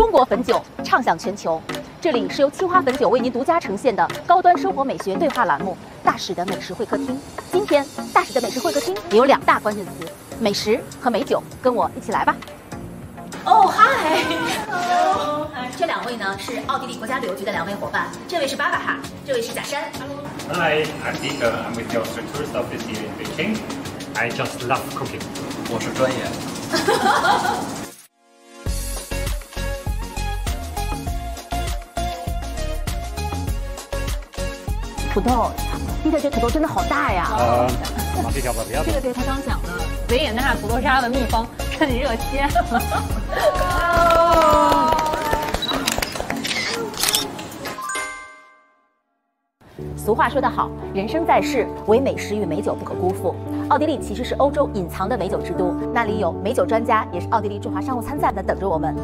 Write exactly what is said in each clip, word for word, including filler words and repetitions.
中国汾酒畅享全球。这里是由青花汾酒为您独家呈现的高端生活美学对话栏目——大使的美食会客厅。今天大使的美食会客厅也有两大关键词：美食和美酒。跟我一起来吧。哦，嗨 ，Hello， 这两位呢是奥地利国家旅游局的两位伙伴，这位是巴巴哈，这位是贾山。 Hi, I'm Dieter. I'm with the Austrian Tourist Office here in Beijing. I just love cooking. 我是专业。 土豆，Dieter这土豆真的好大呀！ 呃，马上要不要？ 这个就是他刚讲的维也纳土豆沙的秘方，趁热切。 俗话说得好，人生在世，唯美食与美酒不可辜负。奥地利其实是欧洲隐藏的美酒之都，那里有美酒专家，也是奥地利驻华商务参赞的等着我们。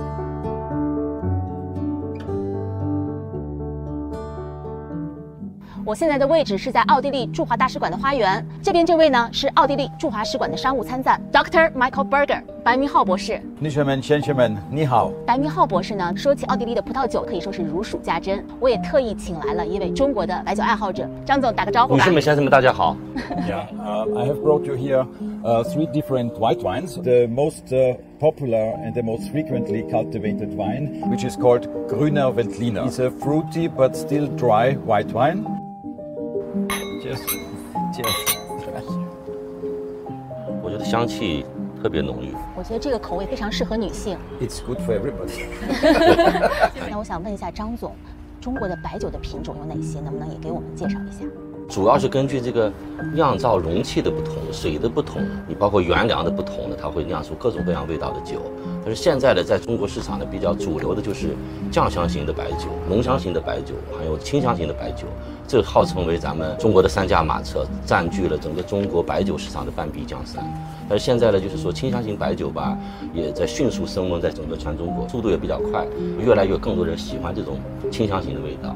我现在的位置是在奥地利驻华大使馆的花园，这边这位呢是奥地利驻华使馆的商务参赞 Doctor Michael Berger 白明浩博士。 女士们、先生们，你好。 白明浩博士呢，说起奥地利的葡萄酒，可以说是如数家珍。我也特意请来了一位中国的白酒爱好者，张总打个招呼吧。 女士们、先生们，大家好。 Yeah, uh, I have brought you here uh, three different white wines. The most uh, popular and the most frequently cultivated wine, which is called Grüner Veltliner. It's a fruity but still dry white wine. Cheers. Cheers. 我觉得香气特别浓郁。 我觉得这个口味非常适合女性。 It's good for everybody. 那我想问一下张总，中国的白酒的品种有哪些？能不能也给我们介绍一下？ 主要是根据这个酿造容器的不同、水的不同，你包括原粮的不同呢，它会酿出各种各样味道的酒。但是现在的在中国市场呢，比较主流的就是酱香型的白酒、浓香型的白酒，还有清香型的白酒。这号称为咱们中国的三驾马车，占据了整个中国白酒市场的半壁江山。但是现在呢，就是说清香型白酒吧，也在迅速升温，在整个全中国，速度也比较快，越来越更多人喜欢这种清香型的味道。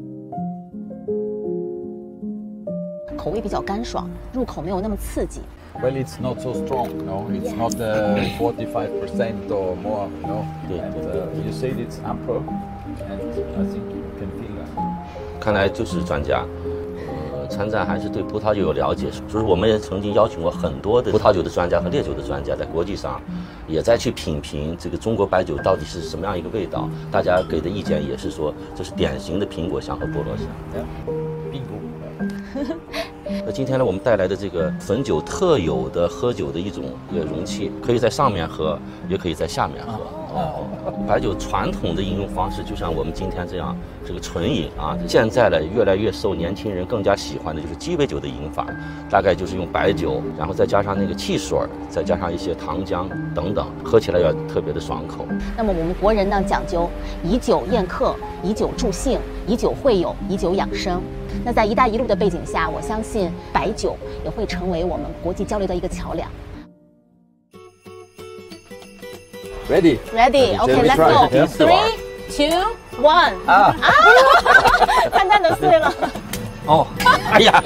口味比较干爽，入口没有那么刺激。 Well, it's not so strong, no. It's not uh, forty-five percent or more, no. And uh, you said it's ample, and I think you can feel that. 看来就是专家。呃，参赞还是对葡萄酒有了解，就是我们也曾经邀请过很多的葡萄酒的专家和烈酒的专家，在国际上也在去品评这个中国白酒到底是什么样一个味道。大家给的意见也是说，这是典型的苹果香和菠萝香。 Bingo. 那今天呢，我们带来的这个汾酒特有的喝酒的一种呃容器，可以在上面喝，也可以在下面喝。哦，白酒传统的饮用方式，就像我们今天这样，这个纯饮啊。现在呢，越来越受年轻人更加喜欢的就是鸡尾酒的饮法，大概就是用白酒，然后再加上那个汽水，再加上一些糖浆等等，喝起来要特别的爽口。 那么我们国人呢，讲究以酒宴客，以酒助兴，以酒会友，以酒养生。那在“一带一路”的背景下，我相信白酒也会成为我们国际交流的一个桥梁。 Ready? Ready? Okay, let's go. Three, two, one. 啊！餐蛋都碎了。 哦，哎呀！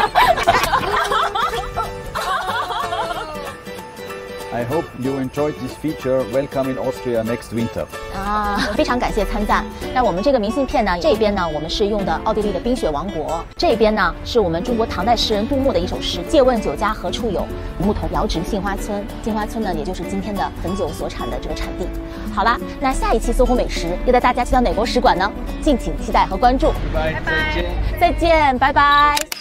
I hope you enjoyed this feature. Welcome in Austria next winter. 啊，非常感谢参赞。那我们这个明信片呢，这边呢我们是用的奥地利的冰雪王国，这边呢是我们中国唐代诗人杜牧的一首诗：借问酒家何处有，牧童遥指杏花村。杏花村呢，也就是今天的汾酒所产的这个产地。好啦，那下一期搜狐美食要带大家去到哪国使馆呢？敬请期待和关注。 拜拜，再见， 再见，拜拜。